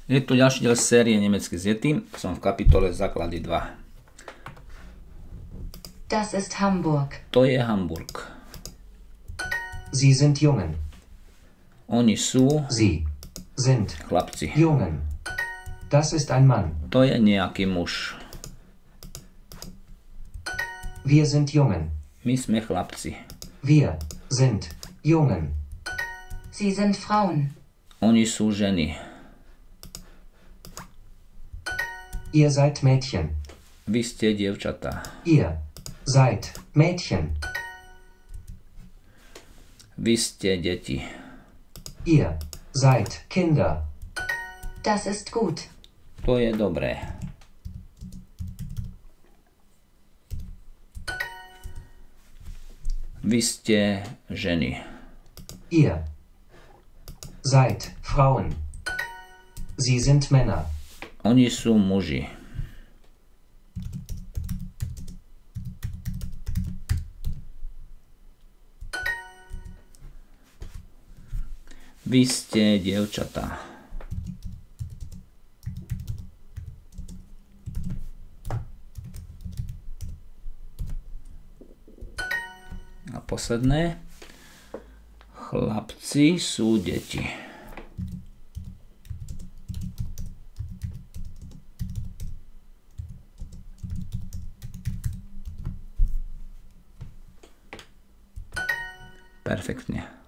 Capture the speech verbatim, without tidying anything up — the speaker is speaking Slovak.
Je tu ďalší diel série Nemecky s Yeti. Som v kapitole Základy dva. Das ist Hamburg. To je Hamburg. Sie sind Jungen. Oni sú Sie sind chlapci. Jungen. Das ist ein Mann. To je nejaký muž. Wir sind Jungen. My sme chlapci. Wir sind Jungen. Sie sind Frauen. Oni sú ženy. Ihr seid Mädchen. Vy ste dievčatá. Ihr seid Mädchen. Vy ste deti. Ihr seid Kinder. Das ist gut. To je dobré. Vy ste ženy. Ihr seid Frauen. Sie sind Männer. Oni sú muži. Vy ste dievčatá. A posledné. Chlapci sú deti. Perfektne.